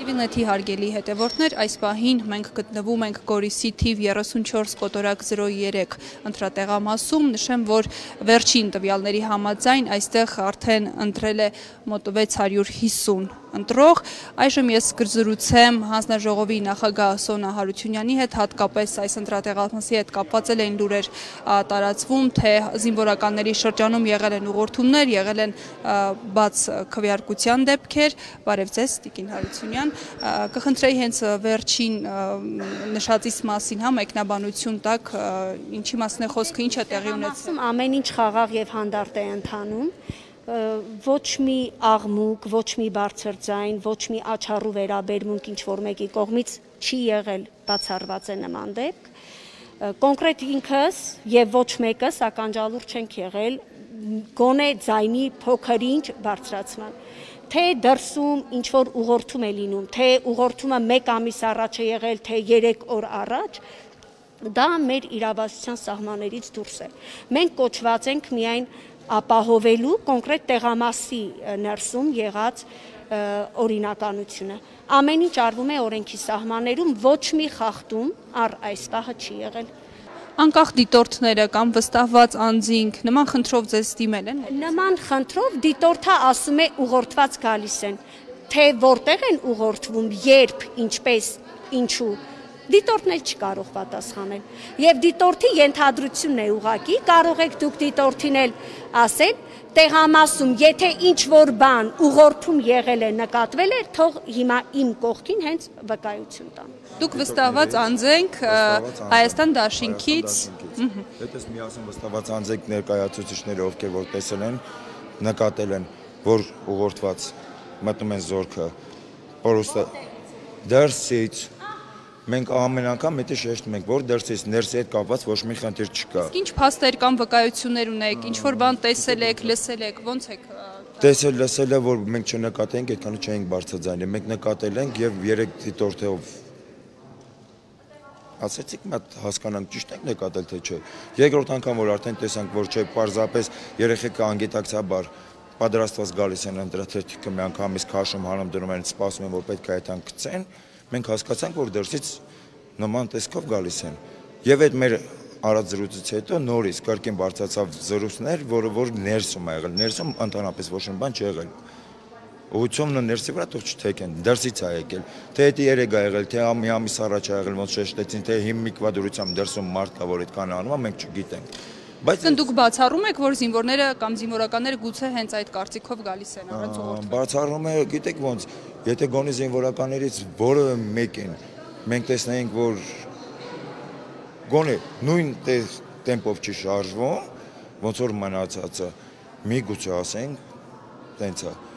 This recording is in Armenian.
ՍիվիլՆեթի հարգելի հետևորդներ, այս պահին մենք գտնվում ենք Գորիսի թիվ 34/03 ընտրատեղամասում, նշեմ, որ վերջին տվյալների համաձայն այստեղ արդեն ընտրել է մոտ 650 ընտրող, այժմ ես կզրուցեմ հանձնաժողովի նախագահ Սոնա Հարությունյանի հետ, հատկապես այս ընտրատեղամասի հետ կապված էին լուրեր տարածվում, թե զինվորականների շրջանում եղել են ուղղորդումներ, եղել են բաց քվեարկության դեպքեր, բարև ձեզ տիկին Հարությունյան, կխնդրեի հենց վերջին նշածից մասին, մեկնաբանություն տակ, ինչի մասն է խոսքը, ինչ է տեղի ունեցել։ Ամեն ինչ խաղաղ եւ հանդարտ է ընթանում, ոչ մի աղմուկ, ոչ մի բարձր ձայն, ոչ մի աչառու վերաբերմունք ինչ որ մեկի կողմից չի եղել, բացառված է նման դեպք։ Կոնկրետ ինքս եւ ոչ մեկս ականջալուր չենք եղել գոնե ձայնի փոքր-ինչ բարձրացման։ Թե դրսում ինչ որ ուղղորդում է լինում, թե ուղղորդումը 1 ամիս առաջ է եղել, թե 3 օր առաջ, դա մեր իրավասության սահմաններից դուրս է։ Մենք կոչված ենք միայն ապահովելու կոնկրետ տեղամասի ներսում եղած օրինականությունը։ Ամեն ինչ արվում է օրենքի սահմաններում, ոչ մի խախտում առ այս պահը չի եղել։ Անկախ դիտորդները կամ վստահված անձինք նման խնդրով ձեզ դիմել են։ Նման խնդրով դիտորդը ասում է ուղղորդված գալիս են, թե որտեղ են ուղղորդվում, երբ, ինչպես, ինչու։ Դիտորդն էլ չի կարող պատասխանել։ Եվ դիտորդի ենթադրությունն է ուղղակի, կարող եք դուք դիտորդին էլ ասել, տեղամասում, եթե ինչ որ բան ուղղորդում եղել է, նկատվել է, թող հիմա իմ կողքին հենց վկայություն տան։ Դուք վստահված անձ եք Հայաստան դաշինքից։ Հետս միասին վստահված անձ եք ներկայացուցիչները, ովքեր որ տեսել են, նկատել են, որ ուղղորդված մտնում են զորքը, պորուստը դրսից։ Մենք ամեն անգամ մեծ շեշտում ենք, որ դրսից ներսի հետ կապված ոչ մի խնդիր չկա։ Ինչ փաստեր կամ վկայություններ ունեք, ինչ որ բան տեսել եք, լսել եք, ո՞նց եք։ Տեսել, լսել է, որ մենք չնկատենք, այդքանը չենք բարձրաձայնել։ Մենք նկատել ենք եւ 3 դիտորդով ասեցիք, մատ հասկանանք ճիշտ ենք նկատել թե չէ։ Երկրորդ անգամ որ արդեն տեսանք, որ չէ, պարզապես երեխեքը անգիտակցաբար պատրաստված գալիս են ընտրատեղամասը մի անգամից քաշում հանում դնում են, սպասում են, որ պետք է այդան գցեն։ Մենք հասկացանք, որ դրսից նման տեսքով գալիս են։ Եվ այդ մեր արած զրույցից հետո նորից կրկին բարձրացավ զրույցներ, որ ներսում է եղել։ Ներսում ընդհանրապես ոչ մի բան չի եղել։ Ուղղությունը ներսի վրա թող չթեքեն, դրսից է եկել։ Թե դա երեք է եղել, թե մի ամիս առաջ է եղել, ոնց շեշտեցին, թե հիմնիկվադրությամբ դրսում մարդ կա, որ այդքան անում է, մենք չգիտենք։ Բայց դուք բացառում եք, որ զինվորները կամ զինվորականները գուցե հենց այդ կարծիքով գալիս են առանց ուղղորդման։ Բացառում է, գիտեք ոնց, եթե գոնե զինվորականներից որևէ մեկին մենք տեսնենք, որ գոնե նույն տեմպով չի շարժվում, ոնց որ մնացածը, միգուցե ասենք, տենց է։